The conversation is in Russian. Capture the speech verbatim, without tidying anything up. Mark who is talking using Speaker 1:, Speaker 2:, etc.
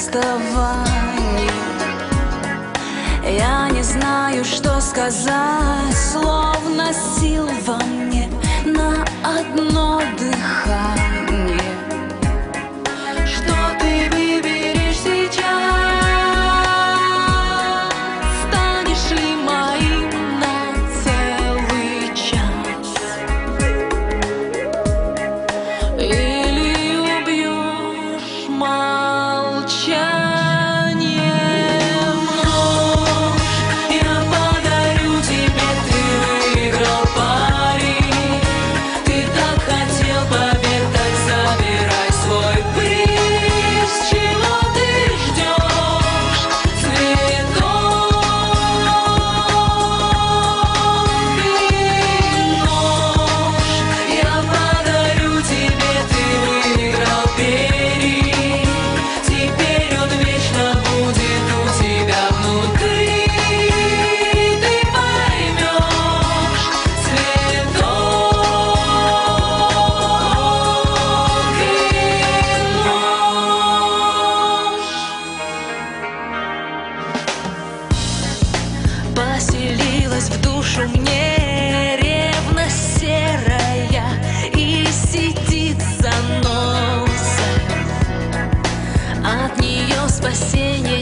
Speaker 1: расставании. Я не знаю, что сказать, словно сил во мне на одно дыхание. Что ты выберешь сейчас? Станешь ли моим на целый час? Или убьешь молчанием? Нож я подарю тебе, ты выиграл пари. Ты так хотел побед, так забирай свой приз. Чего ты ждешь, цветок и нож? Я подарю тебе, ты выиграл пери. Теперь он вечно будет у тебя внутри. Ты поймешь, цветок и нож. Поселилась в душу мне ревность серая и сидит за носом. От нее спасения